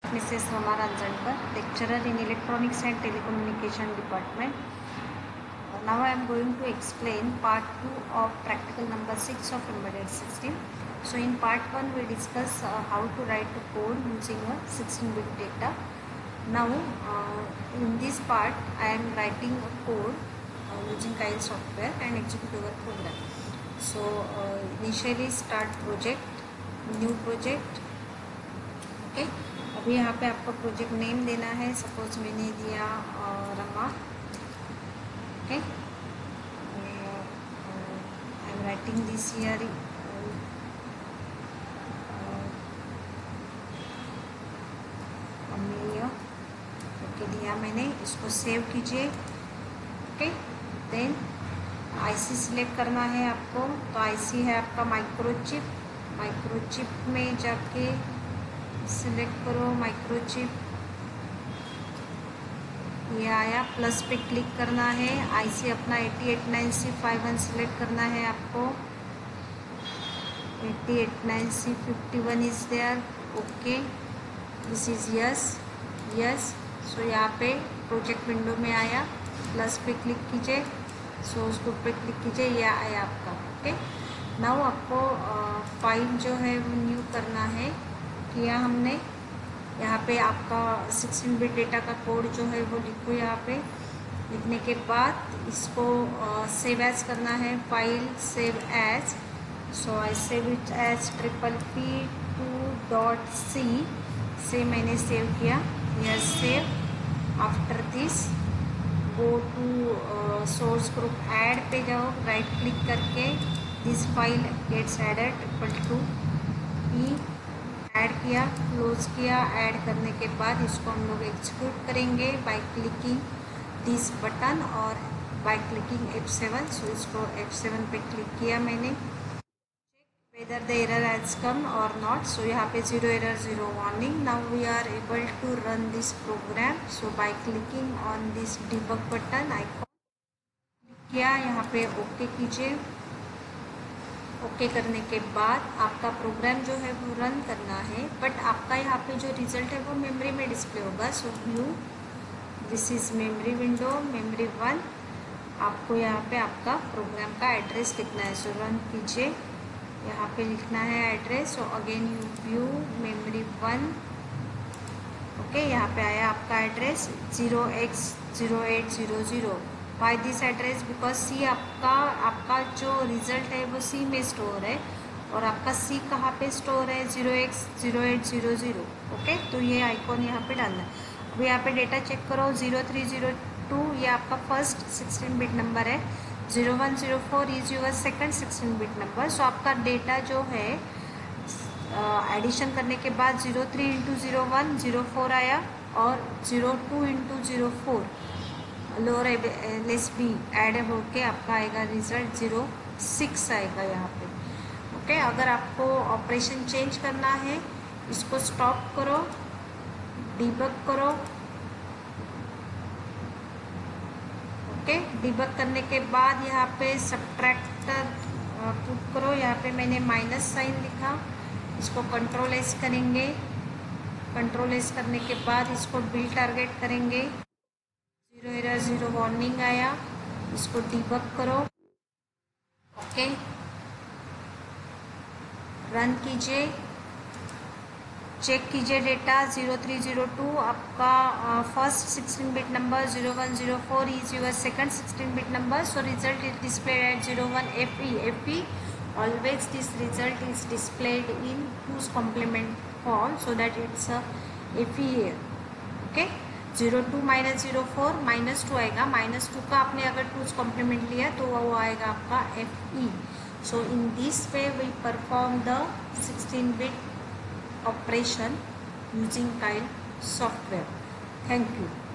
Mrs. Rama Ranjankar, lecturer in Electronics and Telecommunication Department. Now I am going to explain part 2 of practical number 6 of embedded system. So in part 1 we discuss how to write a code using a 16-bit data. Now in this part I am writing a code using Kyle software and execute our program. So initially start project, new project. Okay. अभी यहाँ पे आपको project name देना है. Suppose मैंने दिया Rama. Okay, I am writing this here. Okay, दिया मैंने. इसको सेव कीजिए. ओके, देन आईसी सिलेक्ट करना है आपको. तो आईसी है आपका माइक्रोचिप. माइक्रोचिप में जाके सिलेक्ट करो माइक्रोचिप. ये आया. प्लस पे क्लिक करना है. आईसी अपना 8890C51 सिलेक्ट करना है आपको. 8890C51 is there. Okay, this is yes. Yes. So यहाँ पे प्रोजेक्ट विंडो में आया. प्लस पे क्लिक कीजिए. सो उसको पे क्लिक कीजिए. ये आया आपका. ओके, नाउ आपको फाइल जो है वो न्यू करना है. किया हमने. यहाँ पे आपका 16-बिट डेटा का कोड जो है वो लिखो. यहाँ पे लिखने के बाद इसको सेव एज करना है. File save as. So I save it as PPP2.c से मैंने सेव किया. Yes, save. After this go to source group. Add पे जाओ. राइट क्लिक करके this file gets added =e. Add किया, क्लोज किया. ऐड करने के बाद इसको हम लोग एग्जीक्यूट करेंगे बाय क्लिकिंग दिस बटन और बाय क्लिकिंग F7. सो इसको F7 पे क्लिक किया मैंने. Whether the error has come और नॉट. सो यहाँ पे 0 error 0 warning. Now we are able to run this program. So by clicking on this debug button icon click किया. यहाँ पे ओके कीजिए. ओके करने के बाद आपका प्रोग्राम जो है वो रन करना है. बट आपका यहाँ पे जो रिजल्ट है वो मेमोरी में डिस्प्ले होगा. So view, this is memory window. Memory 1. आपको यहाँ पे आपका प्रोग्राम का एड्रेस लिखना है. सो रन कीजिए. यहाँ पे लिखना है address. So again you view memory 1. Okay, यहाँ पे आया आपका address 0x0800. By this address because see आपका जो रिज़ल्ट है वो सी में स्टोर है. और आपका सी कहाँ पे स्टोर है? 0x0800. ओके, तो ये आइकॉन यहाँ पे डालना है. अब यहाँ पे डेटा चेक करो. 0302 ये आपका फर्स्ट 16-बिट नंबर है. 0104 इज यूर सेकंड 16-बिट नंबर. सो आपका डेटा जो है एडिशन करने के बाद 03 × 01 04 आया और 02 × 04 लोअर लेस बी ऐड होके आपका आएगा रिजल्ट 06 आएगा यहाँ पे. ओके, अगर आपको ऑपरेशन चेंज करना है इसको स्टॉप करो, डिबग करो. ओके, डिबग करने के बाद यहाँ पे सब्ट्रैक्टर पुट करो. यहाँ पे मैंने माइनस साइन लिखा. इसको कंट्रोल एस करेंगे. कंट्रोल एस करने के बाद इसको बिल टारगेट करेंगे. 0 एरर 0 वार्निंग आया. इसको डिबग करो. ओके, रन कीजिए. चेक कीजिए डेटा. 0302 आपका फर्स्ट 16-बिट नंबर. 0104 इज यूर सेकंड 16-बिट number. So result is displayed at 01FE. FE always this result is displayed in 2's complement form so that it's a FE here. Okay, 02 - 04 -2 आएगा. -2 का आपने अगर 2's complement लिया तो वो आएगा आपका FE. So in this way we perform the 16-bit operation using Kyle software. Thank you.